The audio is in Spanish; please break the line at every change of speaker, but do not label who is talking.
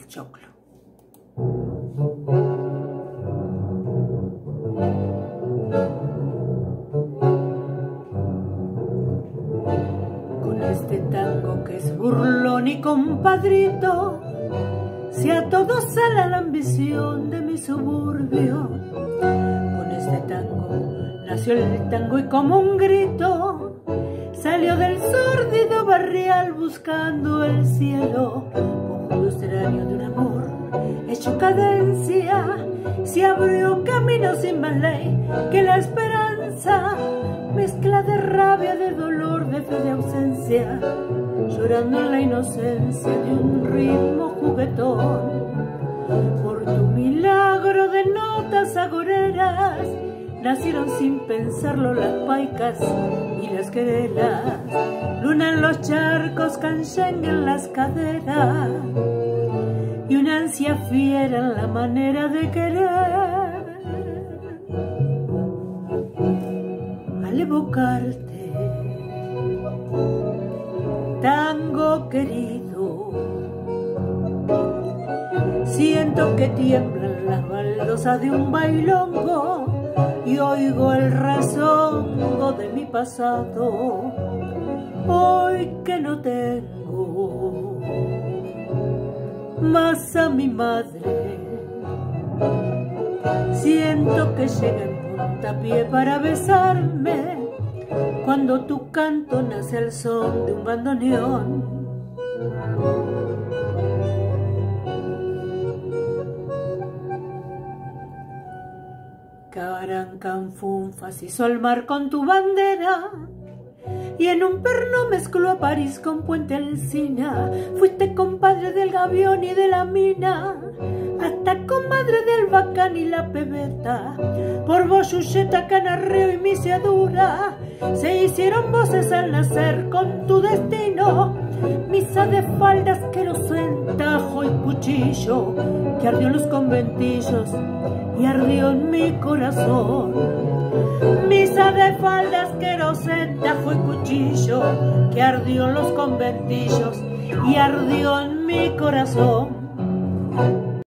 choclo. Con este tango que es burlón y compadrito, si a todos sale la ambición de mi suburbio. Con este tango nació el tango y como un grito salió del sórdido barrial buscando el cielo. Conjuro extraño de un amor hecho cadencia, se abrió camino sin más ley que la esperanza, mezcla de rabia, de dolor, de fe, de ausencia, llorando en la inocencia de un ritmo juguetón. Por tu milagro de notas agoreras nacieron sin pensarlo las paicas y las querelas, luna en los charcos, canchengue en las caderas y una ansia fiera en la manera de querer. Al evocarte, tango querido, siento que tiemblan las baldosas de un bailongo y oigo el rezongo de mi pasado. Hoy que no tengo más a mi madre, siento que llega en puntapié para besarme cuando tu canto nace al son de un bandoneón. Carancanfunfas hizo el mar con tu bandera y en un perno mezcló a París con Puente Alsina. Fuiste compadre del gavión y de la mina, hasta comadre del bacán y la pebeta. Por vos, Yucheta, Canarreo y Misiadura se hicieron voces al nacer con tu destino. Misa de faldas, querosén, tajo y cuchillo, que ardió en los conventillos y ardió en mi corazón. Misa de faldas, querosén, tajo y cuchillo, que ardió en los conventillos y ardió en mi corazón.